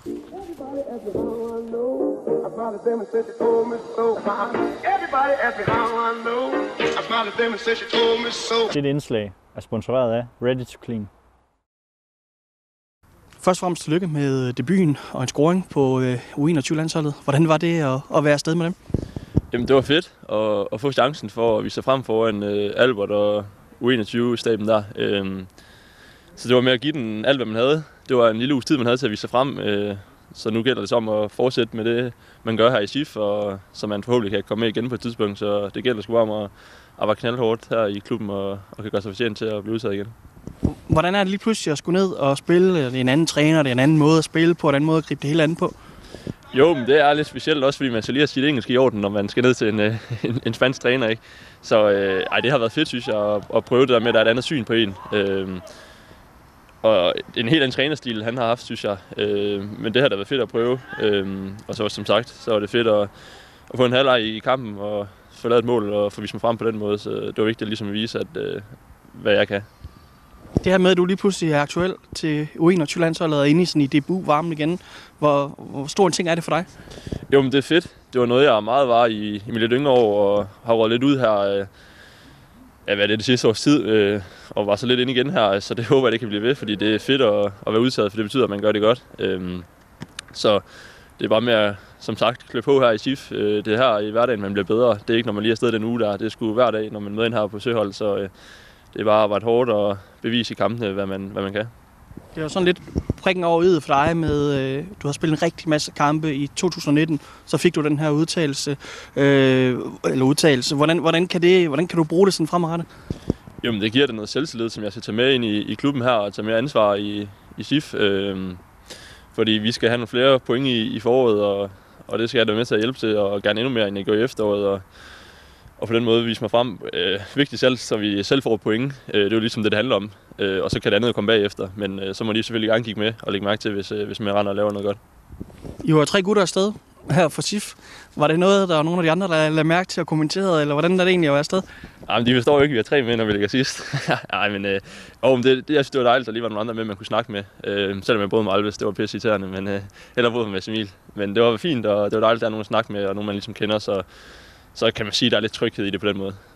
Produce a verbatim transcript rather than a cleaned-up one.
Everybody ask me how I know. I smiled at them and said she told me so. Everybody ask me how I know. I smiled at them and said she told me so. Dit indslag er sponsoreret af Ready to Clean. Først og fremmest tillykke med debuten og en scoring på U enogtyve-landsholdet. Hvordan var det at, at være afsted med dem? Jamen, det var fedt at, at få chancen for at vise sig frem foran uh, Albert og U enogtyve-staben der. Uh, så det var med at give den alt, hvad man havde. Det var en lille uges tid, man havde til at vise sig frem. Uh, så nu gælder det som at fortsætte med det, man gør her i S I F, og så man forhåbentlig kan komme med igen på et tidspunkt. Så det gælder sgu om at arbejde knaldhårdt her i klubben og, og kan gøre sig fortjent til at blive udtaget igen. Hvordan er det lige pludselig at skulle ned og spille? Det er en anden træner, det er en anden måde at spille på, en anden måde at gribe det hele andet på? Jo, men det er lidt specielt også, fordi man skal lige have sit engelsk i orden, når man skal ned til en, en, en spansk træner, ikke? Så øh, ej, det har været fedt, synes jeg, at, at prøve det der med, at der er et andet syn på en. Øh, og en helt anden trænerstil, han har haft, synes jeg. Øh, men det har da været fedt at prøve. Øh, og så som sagt, så var det fedt at, at få en halvleg i kampen og få lavet et mål og få vist mig frem på den måde. Så det var vigtigt ligesom at vise, at, øh, hvad jeg kan. Det her med, at du lige pludselig er aktuel til U enogtyve-landsholdet og inde i sådan i debut-varmen igen. Hvor, hvor stor en ting er det for dig? Jo, men det er fedt. Det var noget, jeg meget var i, i mit lidt yngre år og har røget lidt ud her. Øh, ja, hvad er det, det sidste års tid, øh, og var så lidt inde igen her. Så det håber jeg, det kan blive ved, fordi det er fedt at, at være udtaget, for det betyder, at man gør det godt. Øh, så det er bare med at, som sagt, klø på her i S I F. Øh, det er her i hverdagen, man bliver bedre. Det er ikke, når man lige er afsted den uge der. Det er sgu hver dag, når man møder ind her på Søhold. Så øh, det er bare at arbejde hårdt og bevise i kampene, hvad man, hvad man kan. Det var sådan lidt prikken over i'et for dig med, øh, du har spillet en rigtig masse kampe i to tusind nitten, så fik du den her udtalelse, øh, eller udtalelse. Hvordan, hvordan, kan det, hvordan kan du bruge det sådan fremadrettet? Jamen, det giver dig noget selvtillid, som jeg skal tage med ind i, i klubben her og tage mere ansvar i, i S I F. Øh, fordi vi skal have nogle flere point i, i foråret, og, og det skal jeg da med til at hjælpe til, og gerne endnu mere, end jeg gør i efteråret. Og, og på den måde vise mig frem. Øh, vigtigt selv, så vi selv får et point. Øh, det er jo ligesom det, det handler om. Øh, og så kan det andet komme bagefter. Men øh, så må de selvfølgelig gerne kigge med og lægge mærke til, hvis, øh, hvis man render og laver noget godt. I var tre gutter afsted her for S I F. Var det noget, der var nogle af de andre, der lagde mærke til og kommenterede, eller hvordan er det egentlig at være afsted? Jamen, de forstår jo ikke, at vi har tre med, når vi ligger sidst. Nej, men øh, åh, det, det, jeg synes, det var dejligt, at der lige var nogle andre med, man kunne snakke med. Øh, selvom jeg boede med Alves, det var pisse irriterende, men øh, eller boede med Emil. Men det var fint, og det var dejligt, at der er nogen at snakke med, og nogen, man ligesom kender, så, så kan man sige, at der er lidt tryghed i det på den måde.